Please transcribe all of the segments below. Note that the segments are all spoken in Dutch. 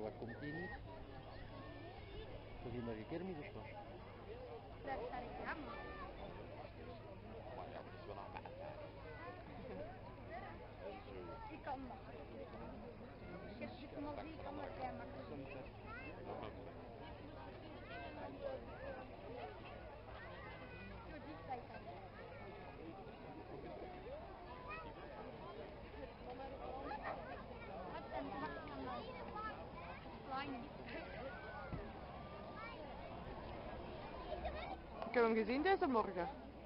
dat komt hier niet. Toch hier maar een keer mis of wat? Dat staat ik jammer. Maar ja, dat is wel aan mij. Ik kan dat. Ik kom al die kan dat jij makkelijk. Zo dichtbij kan je. En wat kan dat? Klein. Ik heb hem gezien deze morgen.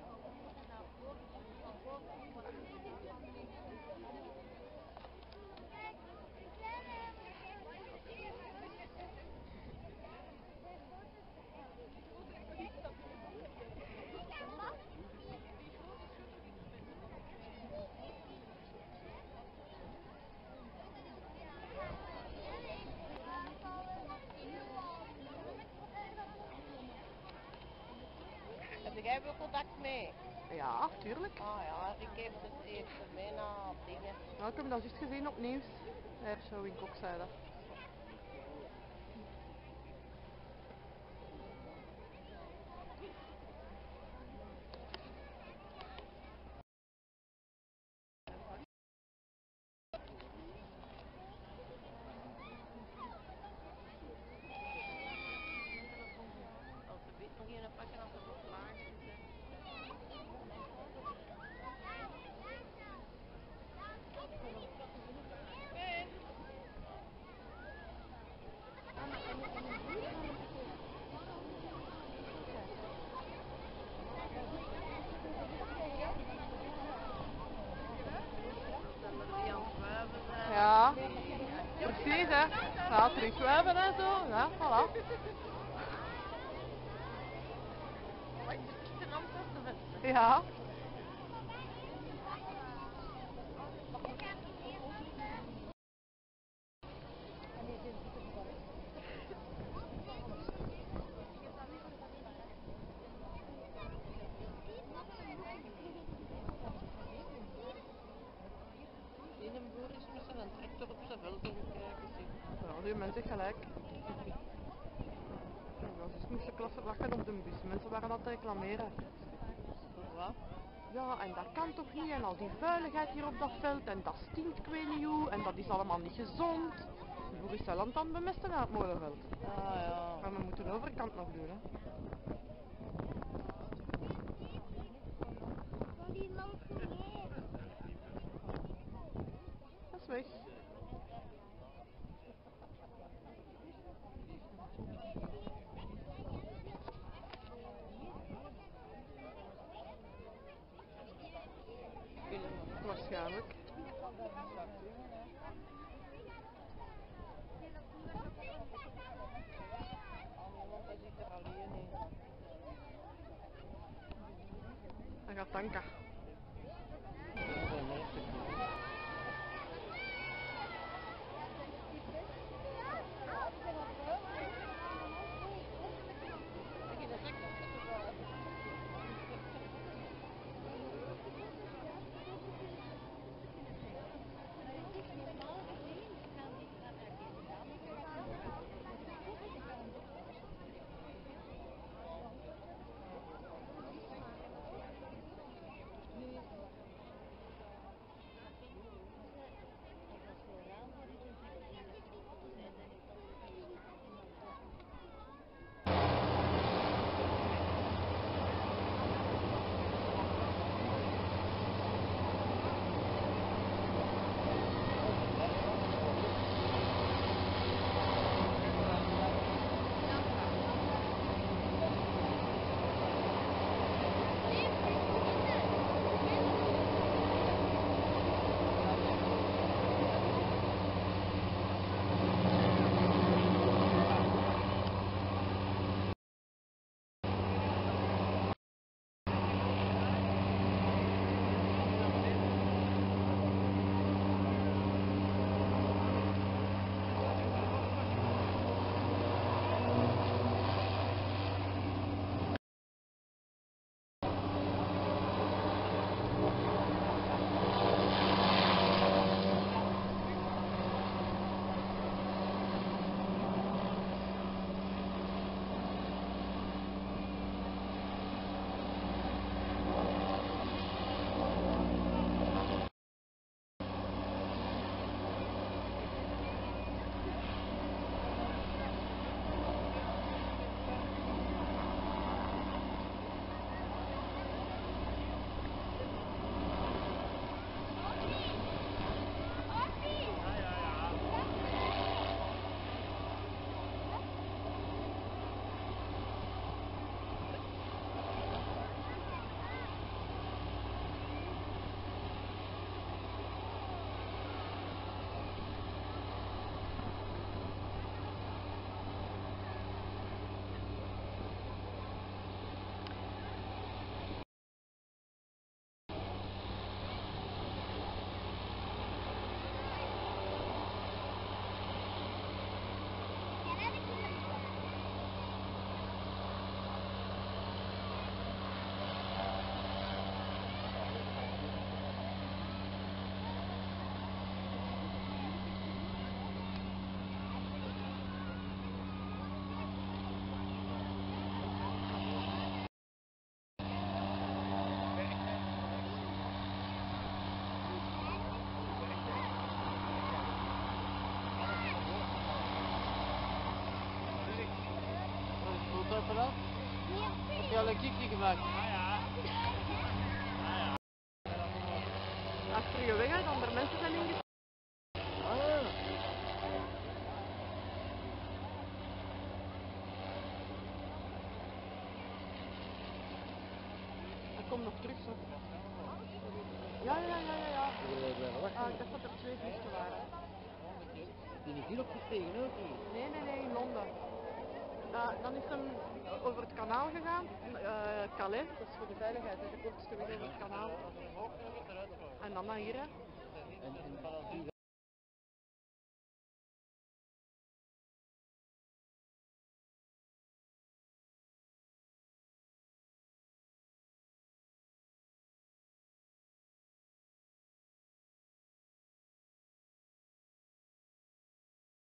Heb jij wel contact mee? Ja, tuurlijk. Ah ja, ik heb het eerste mee naar dingen. Nou, ik heb hem dat juist gezien op nieuws. Bij show in Kokzijde. Als de wit nog een pakken als het nog laag is. Ja, precies hè. Ja, terugzwijven en zo. Ja, voilà. Ja. In een boer is met een tractor op zijn veld en kijken. Ja, die mensen gelijk. Ja, dus moesten klassen wachten op de bus. Mensen waren aan het reclameren. Voor wat? Ja, en dat kan toch niet? En al die vuiligheid hier op dat veld. En dat stinkt ik weet niet hoe. En dat is allemaal niet gezond. De boer is zijn land aan het bemesten aan het molenveld. Ah ja. Maar we moeten de overkant nog doen, hè. Die loopt niet meer. Dat is weg. Waarschijnlijk. Want hij zit er alleen in. Hij gaat tanken. vanaf? Heb je al een kiekje gemaakt? Achter je weg, hè, dan er mensen zijn ingeschreven. Hij komt nog terug, zo. Ja. Ik dacht dat er 2 vluchten waren. Die is hier opgestegen ook niet. Nee, in Londen. Dan is hem over het kanaal gegaan. Calais, dat is voor de veiligheid, hè, de kortste weg over het kanaal. En dan naar hier, hè. En